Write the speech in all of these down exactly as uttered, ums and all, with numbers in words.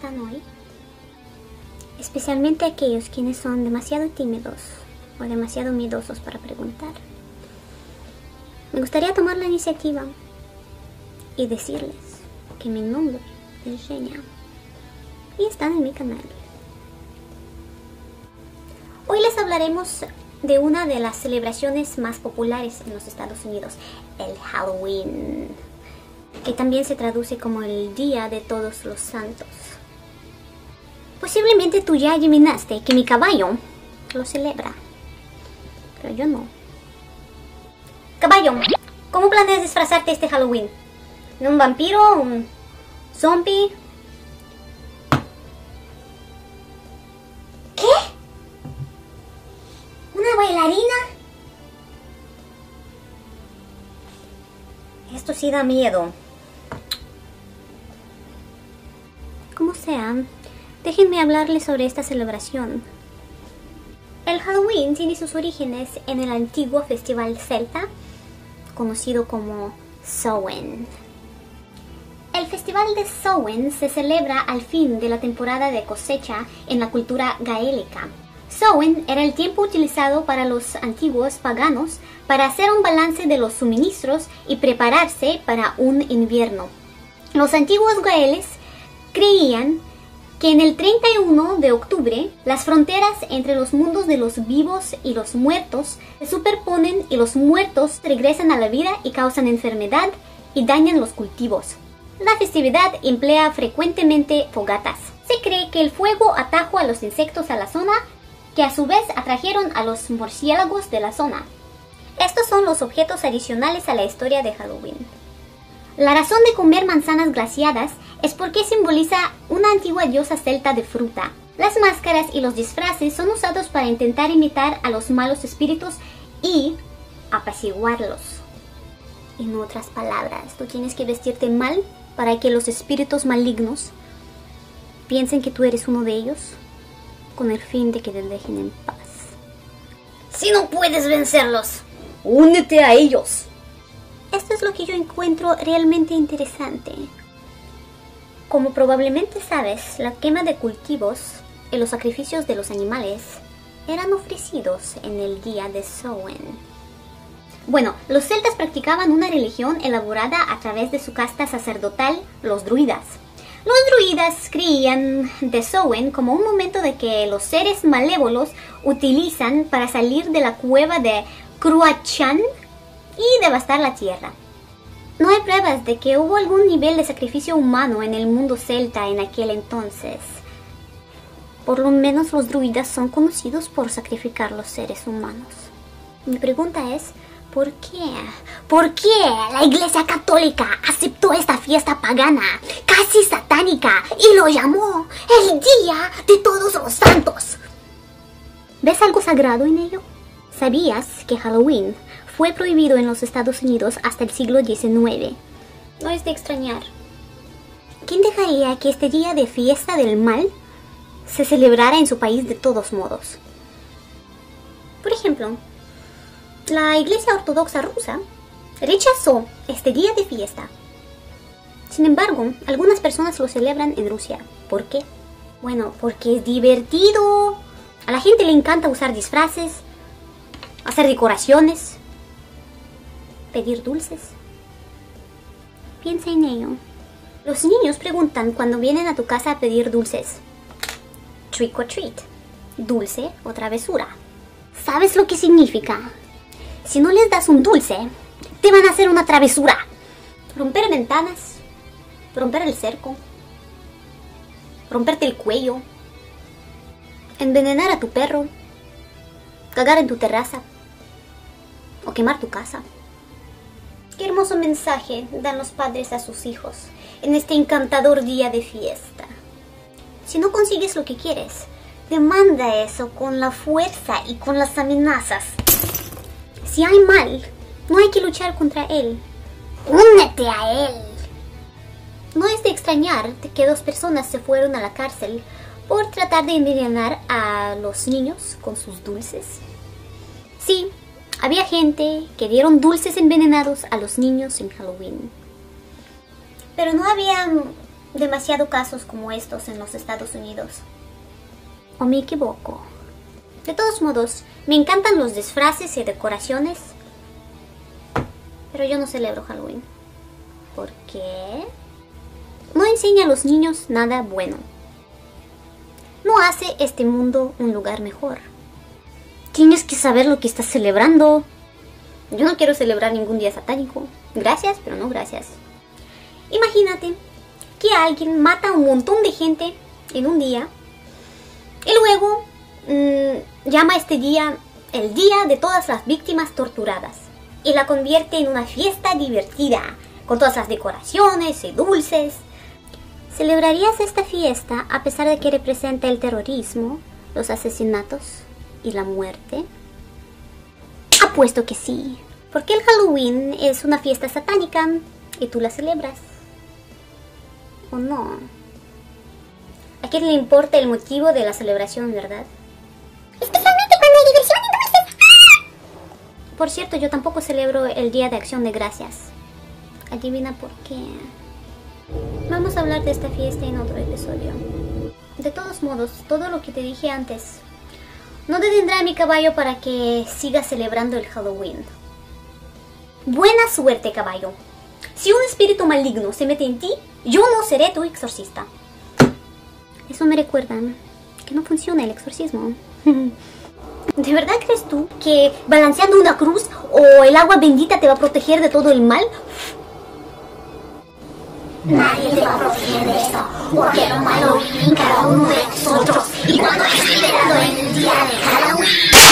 están hoy? Especialmente aquellos quienes son demasiado tímidos o demasiado miedosos para preguntar. Me gustaría tomar la iniciativa y decirles que mi nombre es Xenia y están en mi canal. Hoy les hablaremos de una de las celebraciones más populares en los Estados Unidos, el Halloween, que también se traduce como el Día de Todos los Santos. Posiblemente tú ya adivinaste que mi caballo lo celebra, pero yo no. Caballo, ¿cómo planeas disfrazarte este Halloween? ¿Un vampiro? ¿Un zombie? ¿Qué? ¿Una bailarina? Esto sí da miedo. Como sea, déjenme hablarles sobre esta celebración. El Halloween tiene sus orígenes en el antiguo festival celta, conocido como Samhain. El festival de Samhain se celebra al fin de la temporada de cosecha en la cultura gaélica. Samhain era el tiempo utilizado para los antiguos paganos para hacer un balance de los suministros y prepararse para un invierno. Los antiguos gaeles creían que en el treinta y uno de octubre las fronteras entre los mundos de los vivos y los muertos se superponen y los muertos regresan a la vida y causan enfermedad y dañan los cultivos. La festividad emplea frecuentemente fogatas. Se cree que el fuego atrajo a los insectos a la zona, que a su vez atrajeron a los murciélagos de la zona. Estos son los objetos adicionales a la historia de Halloween. La razón de comer manzanas glaciadas es porque simboliza una antigua diosa celta de fruta. Las máscaras y los disfraces son usados para intentar imitar a los malos espíritus y apaciguarlos. En otras palabras, tú tienes que vestirte mal para que los espíritus malignos piensen que tú eres uno de ellos, con el fin de que te dejen en paz. Si no puedes vencerlos, únete a ellos. Esto es lo que yo encuentro realmente interesante. Como probablemente sabes, la quema de cultivos y los sacrificios de los animales eran ofrecidos en el día de Samhain. Bueno, los celtas practicaban una religión elaborada a través de su casta sacerdotal, los druidas. Los druidas creían de Samhain como un momento de que los seres malévolos utilizan para salir de la cueva de Cruachan y devastar la tierra. No hay pruebas de que hubo algún nivel de sacrificio humano en el mundo celta en aquel entonces. Por lo menos los druidas son conocidos por sacrificar los seres humanos. Mi pregunta es, ¿por qué? ¿Por qué la Iglesia Católica aceptó esta fiesta pagana, casi satánica, y lo llamó el Día de Todos los Santos? ¿Ves algo sagrado en ello? ¿Sabías que Halloween fue prohibido en los Estados Unidos hasta el siglo diecinueve? No es de extrañar. ¿Quién dejaría que este día de fiesta del mal se celebrara en su país de todos modos? Por ejemplo, la Iglesia Ortodoxa rusa rechazó este día de fiesta. Sin embargo, algunas personas lo celebran en Rusia. ¿Por qué? Bueno, porque es divertido. A la gente le encanta usar disfraces, hacer decoraciones, pedir dulces. Piensa en ello. Los niños preguntan cuando vienen a tu casa a pedir dulces: trick or treat, dulce o travesura. ¿Sabes lo que significa? Si no les das un dulce, te van a hacer una travesura. Romper ventanas, romper el cerco, romperte el cuello, envenenar a tu perro, cagar en tu terraza o quemar tu casa. Qué hermoso mensaje dan los padres a sus hijos en este encantador día de fiesta. Si no consigues lo que quieres, demanda eso con la fuerza y con las amenazas. Si hay mal, no hay que luchar contra él. ¡Únete a él! No es de extrañar que dos personas se fueron a la cárcel por tratar de envenenar a los niños con sus dulces. Sí, había gente que dieron dulces envenenados a los niños en Halloween. Pero no había demasiado casos como estos en los Estados Unidos. ¿O me equivoco? De todos modos, me encantan los disfraces y decoraciones, pero yo no celebro Halloween. ¿Por qué? No enseña a los niños nada bueno. No hace este mundo un lugar mejor. Tienes que saber lo que estás celebrando. Yo no quiero celebrar ningún día satánico. Gracias, pero no gracias. Imagínate que alguien mata a un montón de gente en un día y luego mmm, llama este día el día de todas las víctimas torturadas y la convierte en una fiesta divertida con todas las decoraciones y dulces. ¿Celebrarías esta fiesta a pesar de que representa el terrorismo, los asesinatos y la muerte? Apuesto que sí, porque el Halloween es una fiesta satánica y tú la celebras. ¿O no? ¿A quién le importa el motivo de la celebración, verdad? Especialmente cuando hay diversión y dulces. ¡Ah! Por cierto, yo tampoco celebro el Día de Acción de Gracias. Adivina por qué. Vamos a hablar de esta fiesta en otro episodio. De todos modos, todo lo que te dije antes no detendrá a mi caballo para que sigas celebrando el Halloween. Buena suerte, caballo. Si un espíritu maligno se mete en ti, yo no seré tu exorcista. Eso me recuerda que no funciona el exorcismo. ¿De verdad crees tú que balanceando una cruz o el agua bendita te va a proteger de todo el mal? Nadie te va a proteger de eso, porque lo malo vive en cada uno de nosotros. Y cuando es liberado en el día de Halloween...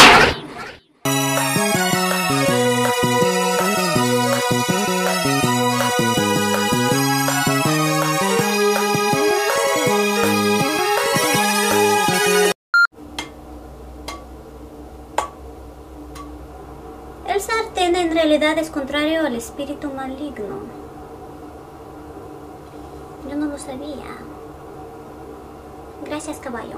El sartén en realidad es contrario al espíritu maligno. Yo no lo sabía. Gracias, caballo.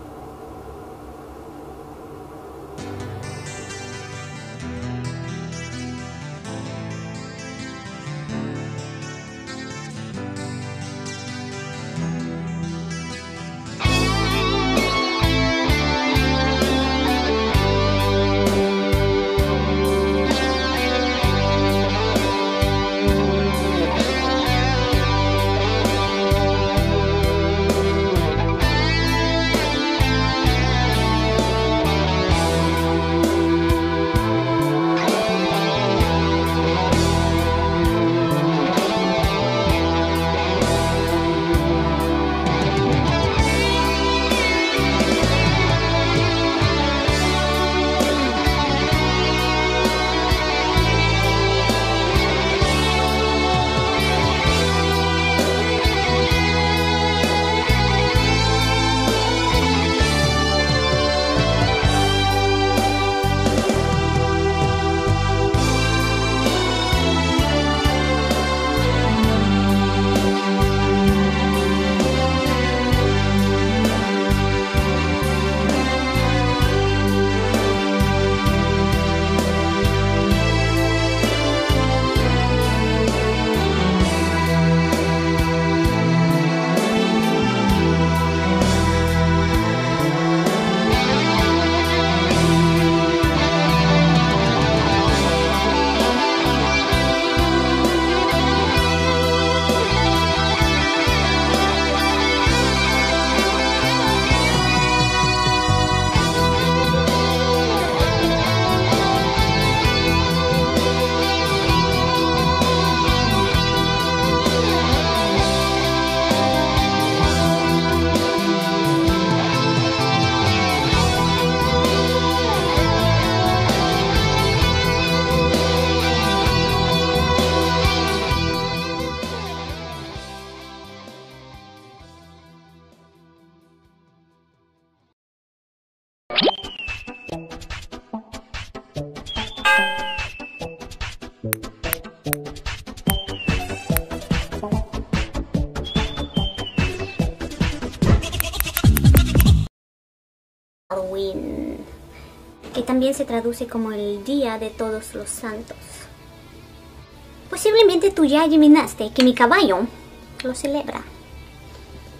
Halloween, que también se traduce como el Día de Todos los Santos. Posiblemente tú ya adivinaste que mi caballo lo celebra.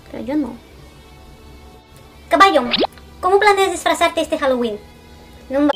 Pero yo no. Caballo, ¿cómo planeas disfrazarte este Halloween? No.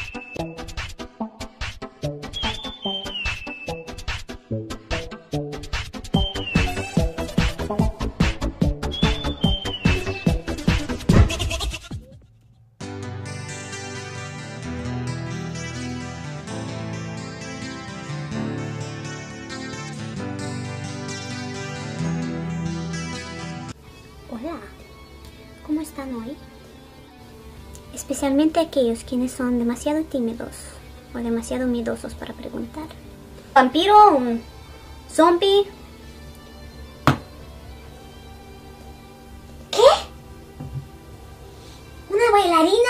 Hola, ¿cómo están hoy? Especialmente aquellos quienes son demasiado tímidos o demasiado miedosos para preguntar. ¿Vampiro? ¿Un zombie? ¿Qué? ¿Una bailarina?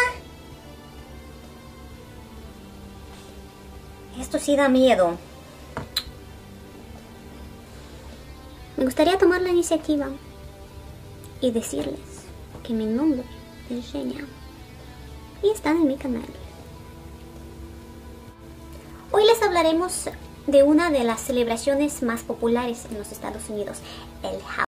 Esto sí da miedo. Me gustaría tomar la iniciativa y decirles que mi nombre es Genia y están en mi canal. Hoy les hablaremos de una de las celebraciones más populares en los Estados Unidos, el Halloween.